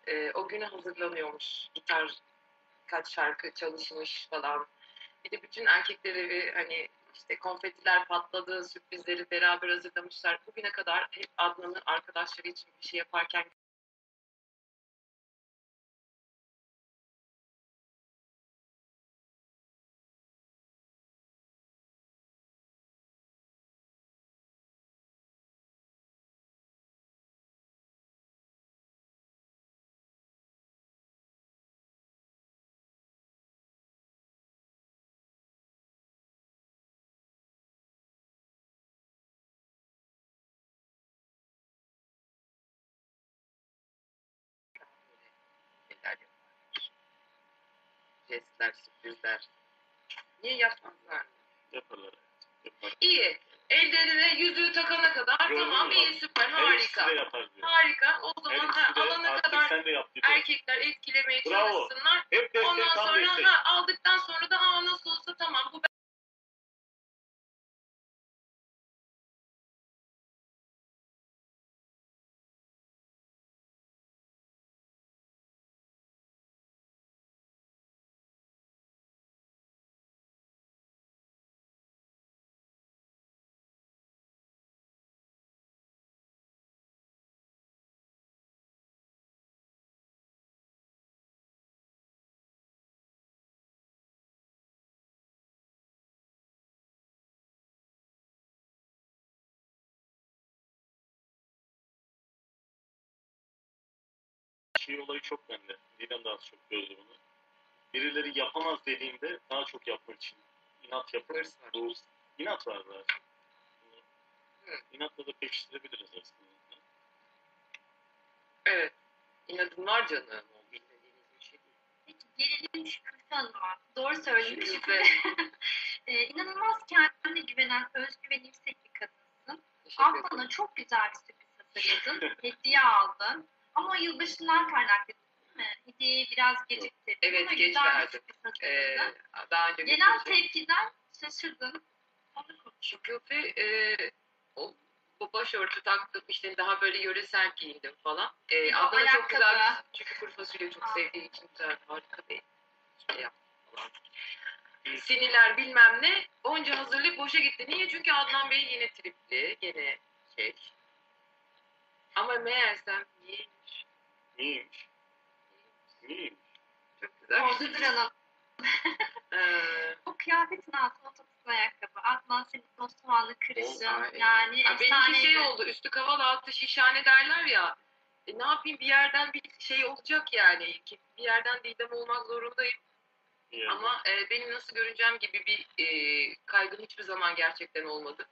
O güne hazırlanıyormuş. Gitar kaç şarkı çalışmış falan. Bir de bütün erkekler evi hani işte konfetiler patladı, sürprizleri beraber hazırlamışlar. Bugüne kadar hep Adnan'ı arkadaşları için bir şey yaparken şeyler yaparlar. Jestler, sürprizler. Niye yapmazlar? Yaparlar. Yapar. İyi. Ellerine yüzüğü takana kadar Gördün tamam mü? iyi süper Her ikisi de harika. yapar diyor. Harika. O Her zaman ikisi de alana artık kadar sen de yap diyor. erkekler etkilemeye Bravo. çalışsınlar. Hep destek, Ondan tam sonra destek. aldıktan sonra da nasıl olsa tamam bu Şey olayı çok bende. Didem daha çok gördü bunu. Birileri yapamaz dediğimde daha çok yapmak için inat yapar. Bu inat var zaten. İnatla da pekiştirebiliriz aslında. evet. İnadım var canım. O bilmediğiniz bir şey değil. Peki gelelim Şüküfe Hanım'a. Doğru söyledim. Şüküfe. İnanılmaz kendine güvenen, özgüveni yüksek bir kadınsın. Teşekkür ederim. Aklına çok güzel bir sürpriz hazırladın. Hediye aldın. Ama o yılbaşından kaynaklı değil mi? Hediyeyi biraz geciktirdin. Evet, Ama geç güzel bir verdim. sürpriz hazırladın. Daha önce Gelen götürecek. tepkiden şaşırdın. Onu konuş. Şüküfe o bu başörtü taktım işte daha böyle yöresel giyindim falan. Adnan'a çok güzel bir, çünkü kuru fasulye çok sevdiği için güzel harika bir şey yaptım falan. Siniler bilmem ne. Onca hazırlık boşa gitti. Niye? Çünkü Adnan Bey yine tripli. Gene şey. Ama meğersem niyeymiş. Niyeymiş? Niyeymiş? Çok güzel. Ordudur Hanım. O kıyafetin altına oturtun ayakkabı. Adnan senin Osmanlı kırışın. Yani benimki şey oldu. Üstü kaval altı şişhane derler ya. Ne yapayım bir yerden bir şey olacak yani. Bir yerden Didem olmak zorundayım. Yani. Ama benim nasıl görüneceğim gibi bir kaygım hiçbir zaman gerçekten olmadı.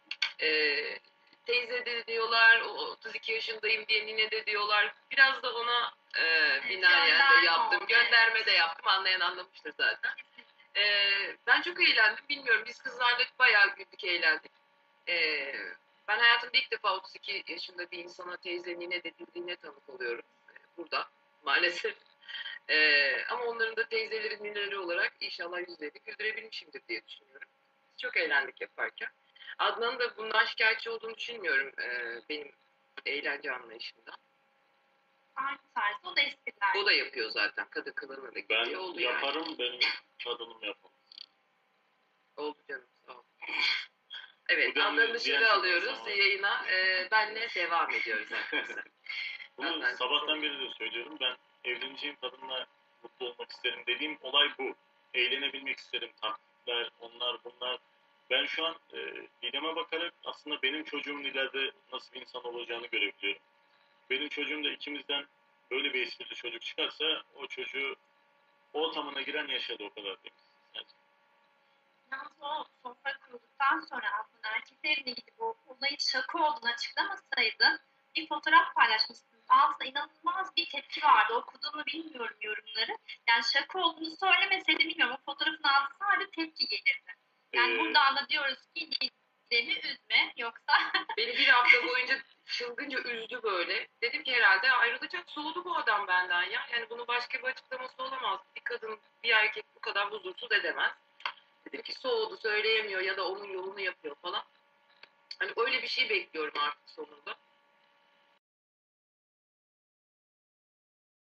Teyze de diyorlar, 32 yaşındayım diye nine de diyorlar. Biraz da ona binaen de yaptım. Gönderme de yaptım. Anlayan anlamıştır zaten. Ben çok eğlendim. Bilmiyorum biz kızlarla bayağı güldük, eğlendik. Ben hayatımda ilk defa 32 yaşında bir insana teyze nine dediğine tanık oluyorum. Burada maalesef. Ama onların da teyzeleri, nineleri olarak inşallah yüzlerini güldürebilmişimdir diye düşünüyorum. Çok eğlendik yaparken. Adnan'ın da bundan şikayetçi olduğunu düşünmüyorum benim eğlence anlayışımdan. Aynı tarz. O da espriler. O da yapıyor zaten. Kadın kılığına da gidiyor. Ben Oldu yaparım, yani. benim kadınım yapamaz. Oldu canım. Sağ ol. Evet, Adnan'ı Adnan'ı dışarı alıyoruz yayına. Benle devam ediyoruz arkadaşlar. Bunu sabahtan beri de söylüyorum. Ben evleneceğim kadınla mutlu olmak isterim dediğim olay bu. Eğlenebilmek isterim. Taklitler, onlar, bunlar. Ben şu an Didem'e bakarak aslında benim çocuğumun ileride nasıl bir insan olacağını görebiliyorum. Benim çocuğum da ikimizden böyle bir esprili çocuk çıkarsa o çocuğu ortamına giren yaşadı o kadar demiş. Yani. Yalnız o sofra kurulduktan sonra aslında erkeklerle ilgili bu olayın şaka olduğunu açıklamasaydı bir fotoğraf paylaşmışsınız. Altında inanılmaz bir tepki vardı. Okuduğumu bilmiyorum yorumları. Yani şaka olduğunu söylemeseydi bilmiyorum. O fotoğrafın altında sadece tepki gelirdi. Yani buradan da diyoruz ki Didem'i üzme yoksa... Beni bir hafta boyunca çılgınca üzdü böyle. Dedim ki herhalde ayrılacak, soğudu bu adam benden ya. Yani bunun başka bir açıklaması olamaz. Bir kadın, bir erkek bu kadar huzursuz edemez. Dedim ki soğudu, söyleyemiyor ya da onun yolunu yapıyor falan. Hani öyle bir şey bekliyorum artık sonunda.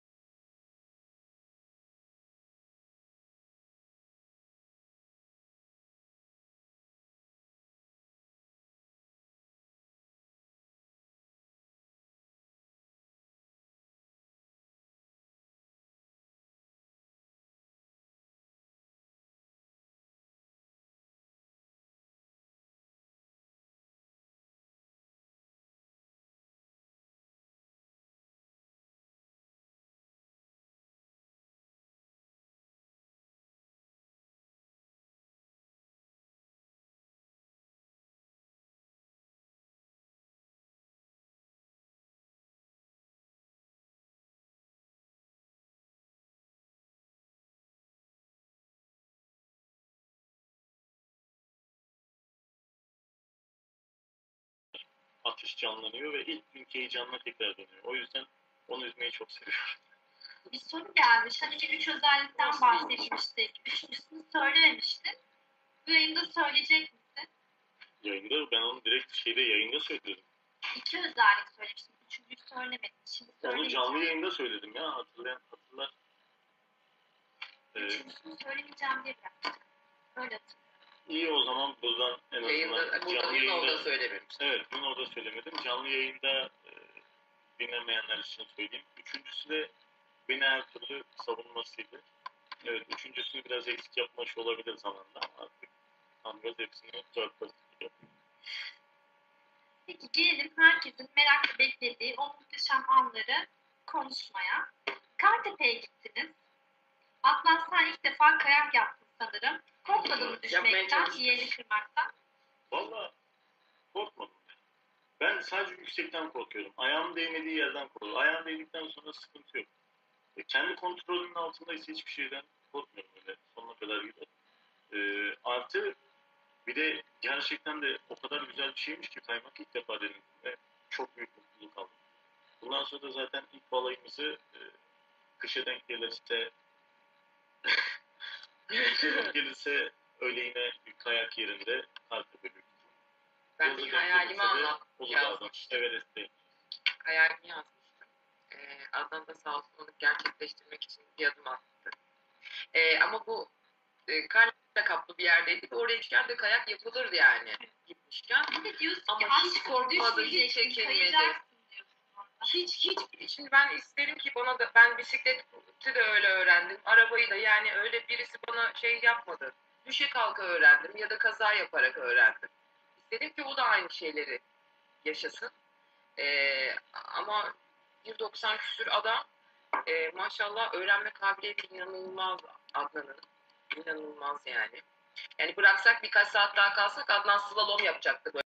atış canlanıyor ve ilk günkü heyecanına tekrar dönüyor. O yüzden onu üzmeyi çok seviyorum. Bir soru gelmiş. Hani bir 3 özellikten Nasıl bahsetmiştik. Üçüncüsünü söylememiştin. Bu yayında söyleyecek misin? Yayında ben onu direkt yayında söyledim. 2 özellik söylemiştin. Üçüncüyü söylemedin. Şimdi Onu söyleyeceğim. canlı yayında söyledim ya, hatırlar. Üçüncüsünü söylemeyeceğim diye bıraktım. Öyle hatırlıyorum. İyi, o zaman buradan en azından Yayında, burada bugün orada söylememiştim. Evet, dün orada söylemedim. Canlı yayında dinlemeyenler için söyleyeyim. Üçüncüsü de beni her türlü savunmasıydı. Evet, üçüncüsünü biraz eksik yapmış olabilir zamanla ama artık tam göz hepsini dört yapıyor. Peki gelelim herkesin merakla beklediği o muhteşem anları konuşmaya. Kartepe'ye gittiniz. Adnan sen ilk defa kayak yaptın sanırım. Korkmadın mı düşmekten, çalıştım. yerini kırmaktan? Valla korkmadım. Ben sadece yüksekten korkuyorum. Ayağım değmediği yerden korkuyorum. Ayağım değdikten sonra sıkıntı yok. Kendi kontrolümün altındaysa hiçbir şeyden korkmuyorum öyle. Sonuna kadar gider. Artı bir de gerçekten de o kadar güzel bir şeymiş ki kaymak ilk defa denedim ve çok büyük mutluluk aldım. Bundan sonra da zaten ilk balayımızı kışa denk gelirse öyle yine bir kayak yerinde Kartepe büyük. Ben bir hayalimi yazmıştım. Everest'te. Hayalimi yazmıştım. Adnan da sağ olsun onu gerçekleştirmek için bir adım attı. Ama bu karla kaplı bir yerdeydi. Oraya gitmişken de kayak yapılırdı yani gitmişken. Bir de diyorsun Ama ki hiç aşkım korkmadı, hiç düşmeyeceksin, çekinmedi. kayacaksın diyorsun orada. Hiç. Şimdi ben isterim ki bana da, ben bisikleti de öyle öğrendim. Arabayı da, yani öyle birisi bana şey yapmadı. Düşe kalka öğrendim ya da kaza yaparak öğrendim. İstedim ki o da aynı şeyleri yaşasın. Ama 1.90 küsür adam, maşallah öğrenme kabiliyeti inanılmaz Adnan'ın. İnanılmaz yani. Yani bıraksak birkaç saat daha kalsak Adnan slalom yapacaktı böyle.